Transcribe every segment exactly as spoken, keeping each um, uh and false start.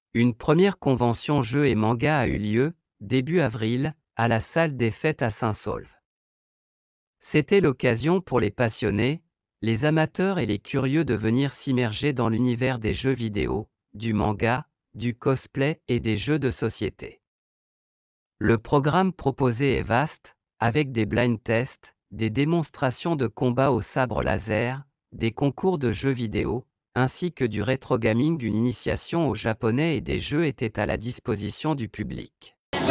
Une première convention jeux et manga a eu lieu, début avril, à la salle des fêtes à Saint-Saulve. C'était l'occasion pour les passionnés, les amateurs et les curieux de venir s'immerger dans l'univers des jeux vidéo, du manga, du cosplay et des jeux de société. Le programme proposé est vaste, avec des blind tests, des démonstrations de combats au sabre laser, des concours de jeux vidéo, ainsi que du rétro gaming. Une initiation au japonais et des jeux était à la disposition du public.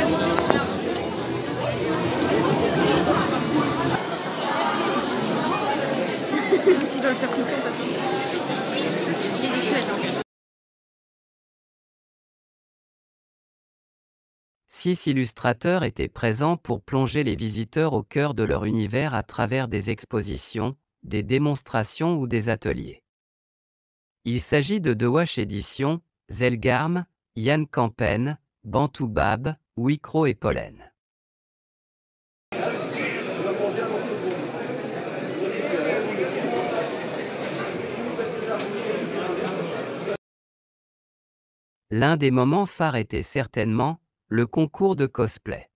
Six illustrateurs étaient présents pour plonger les visiteurs au cœur de leur univers à travers des expositions, des démonstrations ou des ateliers. Il s'agit de Dewash Edition, Zelgarm, Yann Campen, Bantoubab, Wicro et Pollen. L'un des moments phares était certainement le concours de cosplay.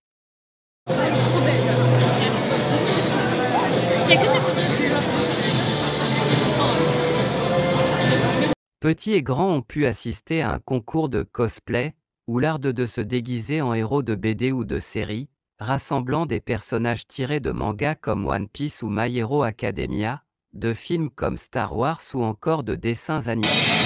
Petits et grands ont pu assister à un concours de cosplay, où l'art de se déguiser en héros de B D ou de série, rassemblant des personnages tirés de mangas comme One Piece ou My Hero Academia, de films comme Star Wars ou encore de dessins animés.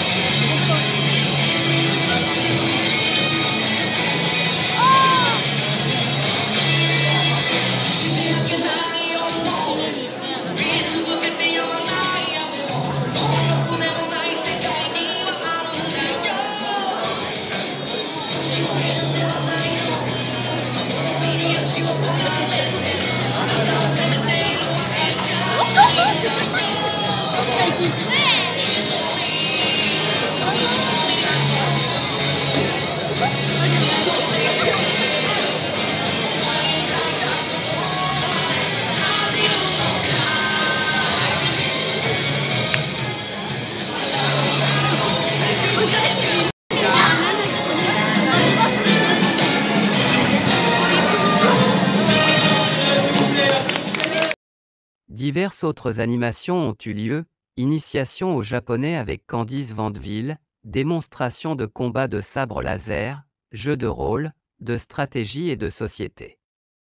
Diverses autres animations ont eu lieu, initiation au japonais avec Candice Vandeville, démonstration de combats de sabre laser, jeux de rôle, de stratégie et de société.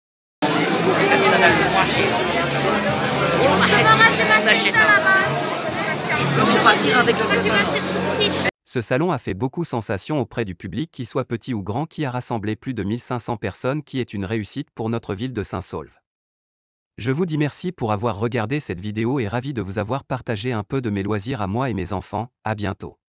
Ce salon a fait beaucoup sensation auprès du public, qui soit petit ou grand, qui a rassemblé plus de mille cinq cents personnes, qui est une réussite pour notre ville de Saint-Saulve. Je vous dis merci pour avoir regardé cette vidéo et ravi de vous avoir partagé un peu de mes loisirs à moi et mes enfants. À bientôt.